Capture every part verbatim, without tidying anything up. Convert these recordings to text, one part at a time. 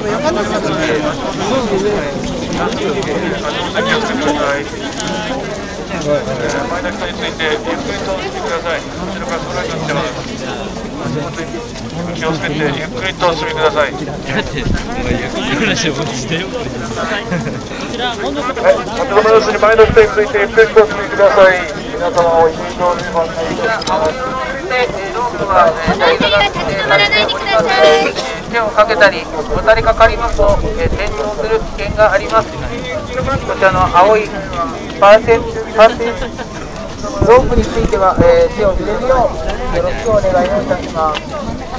前の人についてゆっくりと進んでください。後ろから空に乗ってます。気をつけてゆっくりと進みください。はい、後ろの様子に前の人についてゆっくりと進みください。皆様を一度お願いします。手をかけたり、渡りかかりますと、えー、転倒する危険があります。こちらの青いパーセンパーセンロープについては、えー、手を入れるようよろしくお願いをいたします。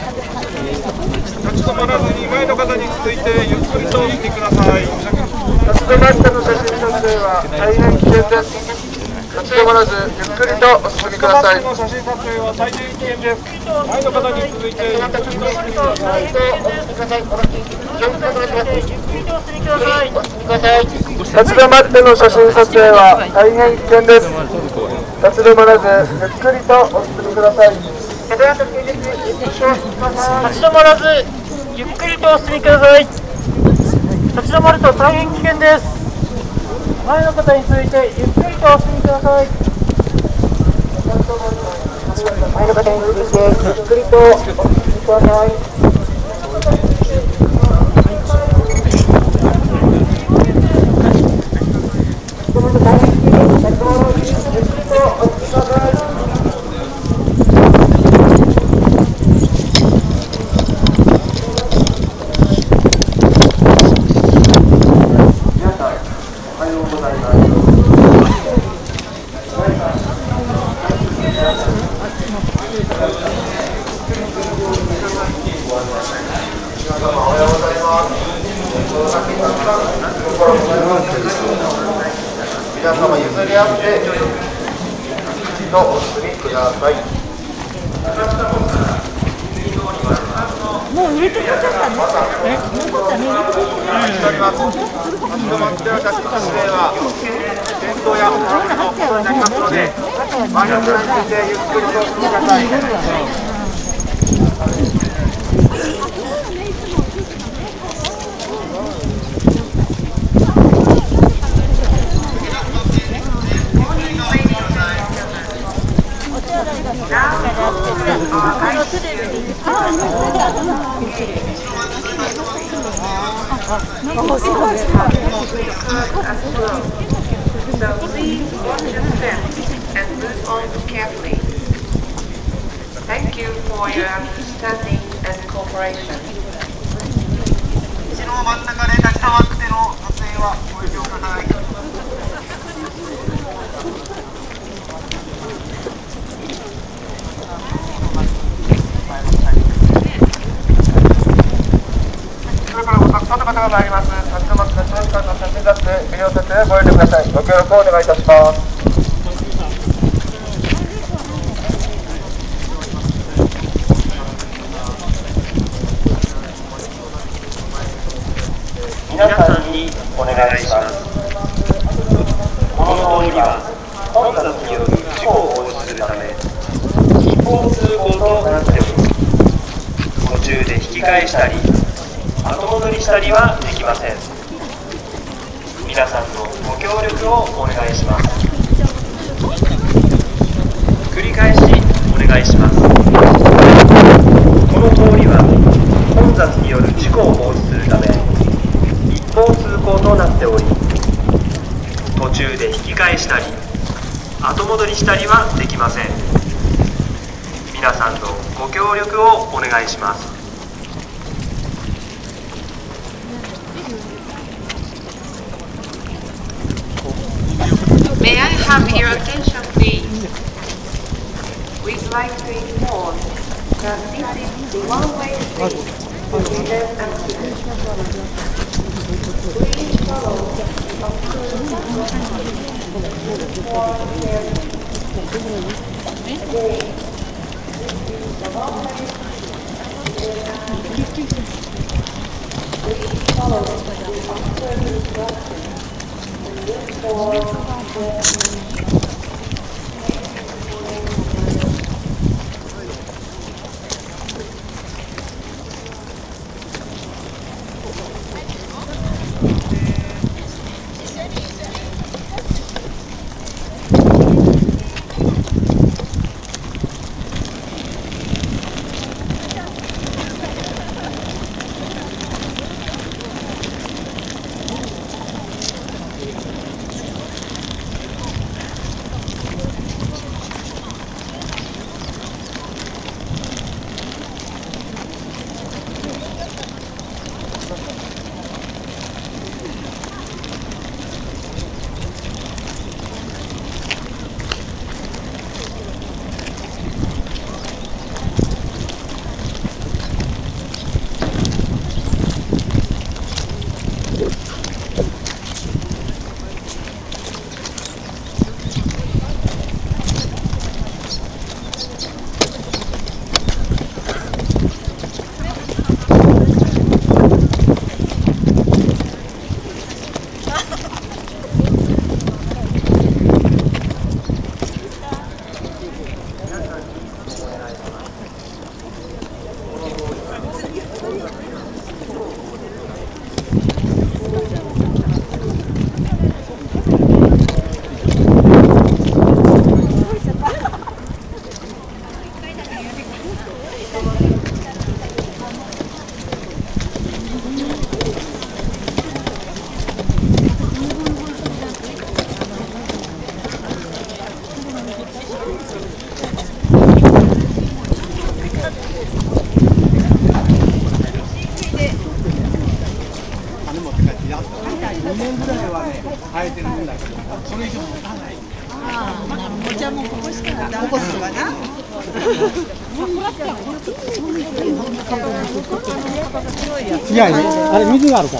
立ち止まらずに前の方についてゆっくりとしてください。立ち止まったの写真撮影は大変危険です。立ち止まらずゆっくりとお進みください。写真撮影は大変危険です。前の方に続いてゆっくりとお進みください。立ち止まっての写真撮影は大変危険です。立ち止まらずゆっくりとお進みください。立ち止まらずゆっくりとお進みください。立ち止まると大変危険です。前の方についてゆっくりとお進みください。前の方についてゆっくりとお進みください。皆様譲り合って一度お進みください。もう入れてくださったね。え、もうちょっとね、入れてください。立ち止まっては写真撮影は転倒やトラブルのことになりますので、前の方についてゆっくりとお進みください。 Thank you for your understanding and cooperation. 後ろの真ん中で立ち止まっての撮影はご了承ください。それからお宅さんの方が参ります。立ち止まって立ち止まっての写真撮影、ビデオ撮影ご遠慮ください。ご協力をお願いいたします。皆さんにお願いします。この通りは混雑による事故を防止するため一方通行となっており、途中で引き返したり後戻りしたりはできません。皆さんのご協力をお願いします。繰り返しお願いします。この通りは混雑による事故を防止するため一方通行となっており、途中で引き返したり後戻りしたりはできません。皆さんのご協力をお願いします。 May I have your attention, please? We'd like to inform that this is the one-way street to prevent accidents. Please follow お茶もここしかない。ここしかな。 いやいや、あれ水があるから。